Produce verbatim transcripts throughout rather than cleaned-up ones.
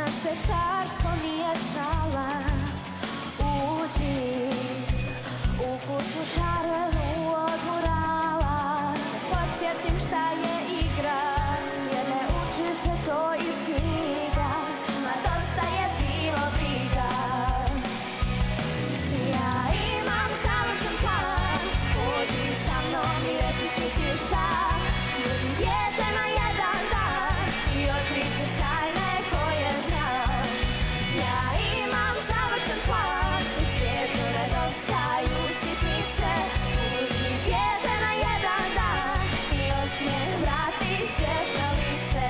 naše carstvo nije šala. Uđi u kuću šarenu od murala, podsjetim šta je igra, jer ne uči se to iz knjiga, ma dosta je bilo briga. Ja imam savršen plan, uđi sa mnom i reći ću ti šta. Budim dijete na jedan dan i otkrićeš tajne koje znam. Ja imam savršen plan, u svijetu nedostaju sitnice. Budim dijete na jedan dan i osmijeh vratit ćeš na lice.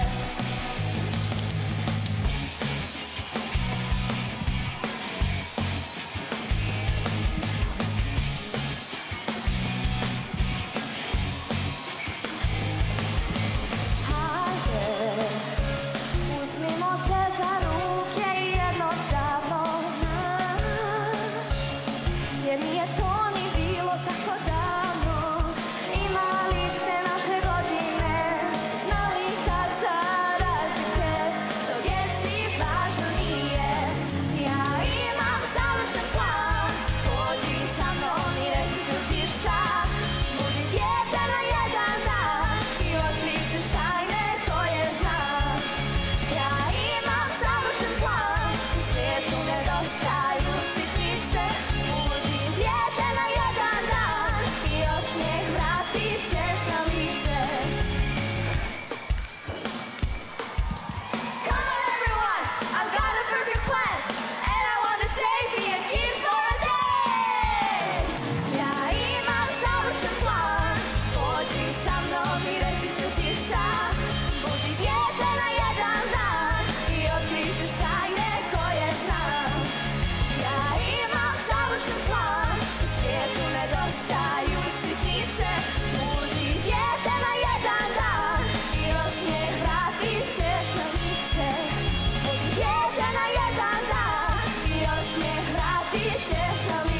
Hajde, uzmimo se za ruke i jednostavno, znaš, jer nije to ni bilo tako davno. Imali ste naše godine, znali kad sa razlike, to djeci važno nije. Ja imam savršen plan, pođi sa mnom i reći ću ti šta. Budi dijete na jedan dan i otkrićeš tajne koje znam. Ja imam savršen plan, u svijetu nedostaju sitnice. Budi dijete na jedan dan i osmijeh vratit ćeš na lice. Come on everyone, I've got a perfect plan, and I wanna save me a gift for a day. Ja imam savršen plan, pođi sa mnom i reći ću ti šta. Budi dijete na jedan dan i otkrićeš tajne koje znam. Ja imam savršen plan, u svijetu nedostaju sitnice. Budi dijete na jedan dan i osmijeh vratit ćeš na lice. Budi dijete na jedan dan i osmijeh vratit ćeš na lice.